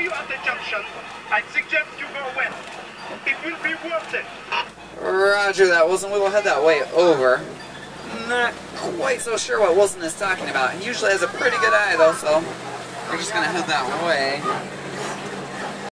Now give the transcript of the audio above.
see you at the junction. I suggest you go west. It will be worth it. Roger that, Wilson. We will head that way over. Not quite so sure what Wilson is talking about. He usually has a pretty good eye, though, so we're just gonna head that way.